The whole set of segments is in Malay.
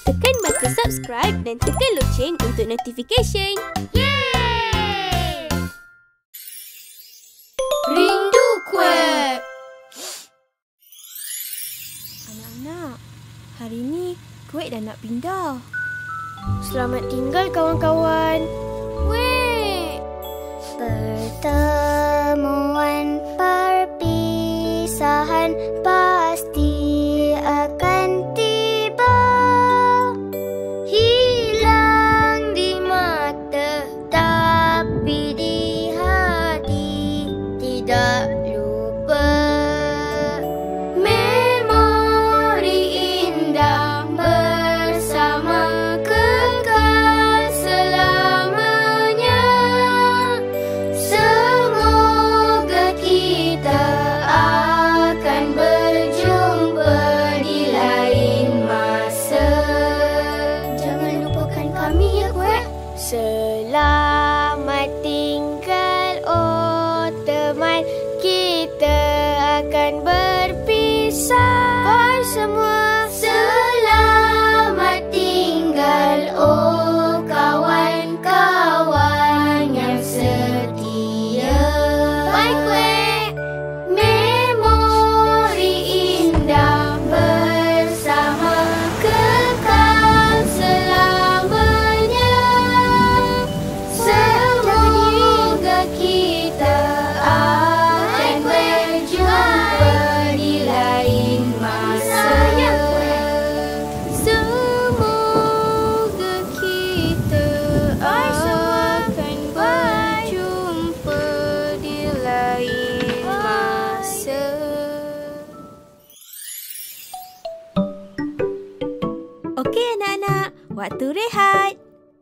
Tekan marker subscribe dan tekan loceng untuk notification. Yeay! Rindu kuek. Anak-anak, hari ni kuek dah nak pindah. Selamat tinggal kawan-kawan. Weh! Pertemuan perpisahan pasti akan tiba. Hilang di mata tapi di hati tidak lupa. Memori indah bersama kekal selamanya. Semoga kita akan berjumpa di lain masa. Jangan lupakan kami ya, kuek. Selamat tinggal, oh teman. Kita akan berpisah. Bye semua. Selamat tinggal, oh kawan-kawan yang setia. Bye kuek. Memori indah bersama kekal selamanya. Semoga kita akan berjumpa di lain masa. Semoga kita akan berjumpa di lain masa. Okey anak-anak, waktu rehat.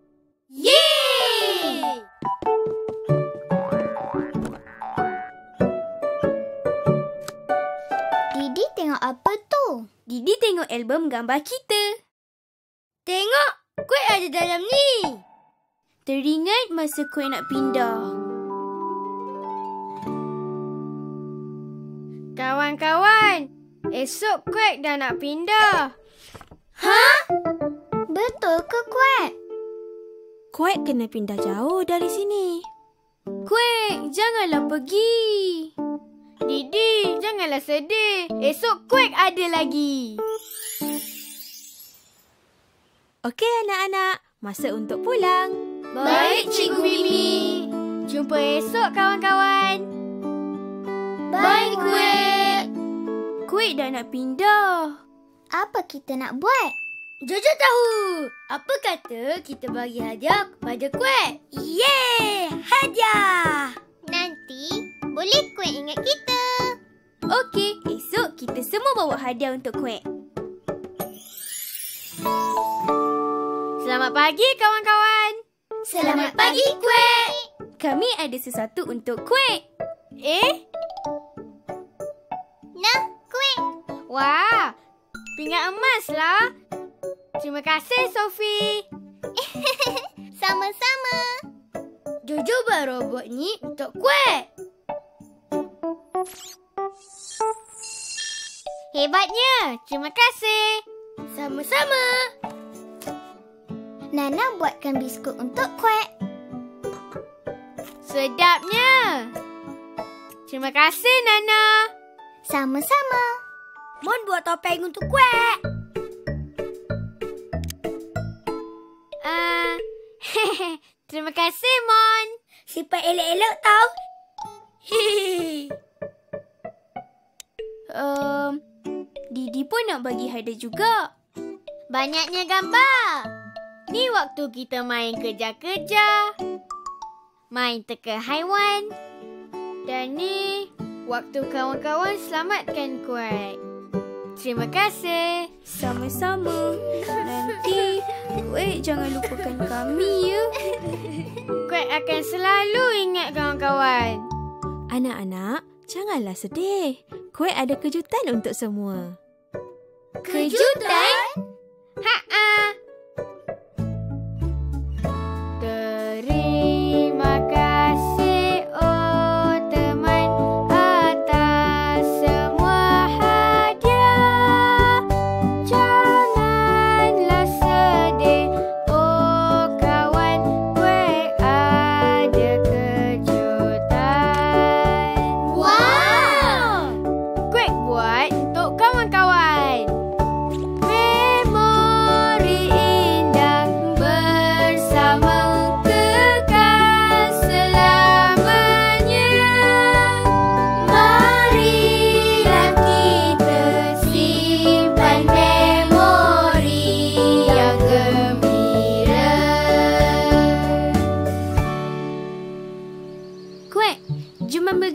Yeay! Didi tengok apa tu? Didi tengok album gambar kita. Tengok, kuek ada dalam ni. Teringat masa kuek nak pindah. Kawan-kawan, esok kuek dah nak pindah. Betul ke kuek? Kuek kena pindah jauh dari sini. Kuek, janganlah pergi. Didi, janganlah sedih. Esok kuek ada lagi. Okey anak-anak, masa untuk pulang. Baik, Cikgu Mimi. Jumpa esok, kawan-kawan. Bye, kuek. Kuek dah nak pindah. Apa kita nak buat? Jojo tahu. Apa kata kita bagi hadiah kepada kuek? Yeay! Hadiah! Nanti boleh kuek ingat kita. Okey, esok kita semua bawa hadiah untuk kuek. Selamat pagi, kawan-kawan. Selamat pagi, kuek. Kami ada sesuatu untuk kuek. Nah, kuek. Wah, pinggan emas lah. Terima kasih, Sophie. Sama-sama. Jojo baru buat ni untuk kuek. Hebatnya. Terima kasih. Sama-sama. Nana buatkan biskut untuk kuek. Sedapnya. Terima kasih, Nana. Sama-sama. Mon buat topeng untuk kuek. Terima kasih, Mon. Sifat elok-elok tau. Didi pun nak bagi hadiah juga. Banyaknya gambar. Ni waktu kita main kerja-kerja. Main teka haiwan. Dan ni waktu kawan-kawan selamatkan kuek. Terima kasih. Sama-sama. Nanti kuek jangan lupakan kami ya. Kuek akan selalu ingat kawan-kawan. Anak-anak, janganlah sedih. Kuek ada kejutan untuk semua. Kejutan? Ha-ha. Terima kasih oh teman atas semua hadiah. Janganlah sedih.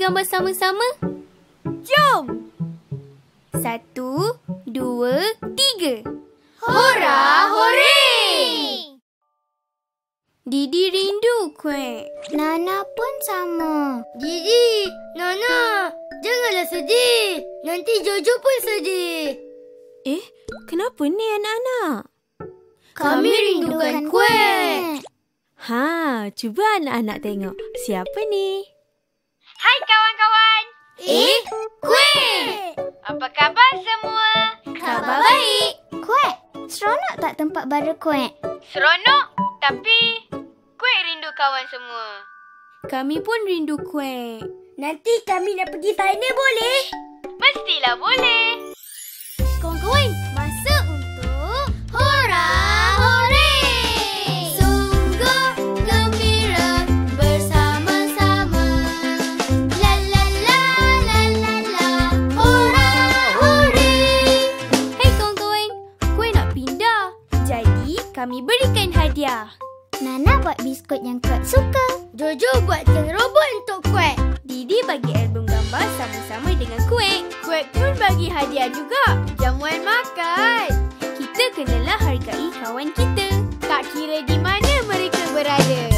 gambar sama-sama? Jom! 1, 2, 3. Hora, hore! Didi rindu kuih. Nana pun sama. Didi, Nana, janganlah sedih. Nanti Jojo pun sedih. Kenapa ni anak-anak? Kami rindukan kuih. Cuba anak-anak tengok. Siapa ni? Hai kawan-kawan. Kuih! Apa khabar semua? Khabar baik. Kuek, seronok tak tempat baru kuek? Seronok, tapi kuih rindu kawan semua. Kami pun rindu kuih. Nanti kami nak pergi final boleh? Mestilah boleh. Kawan-kawan, masa untuk Hora Hore! Sungguh gembira bersama-sama. La la la la la la. Hora Hore! Hei kawan-kawan, kuih nak pindah. Jadi kami berikan hadiah. Nana buat biskut yang kuek suka. Jojo buatkan robot untuk kuih. Didi bagi album gambar sama-sama dengan kuih. Kuih pun bagi hadiah juga. Jamuan makan. Kita kenalah hargai kawan kita. Tak kira di mana mereka berada.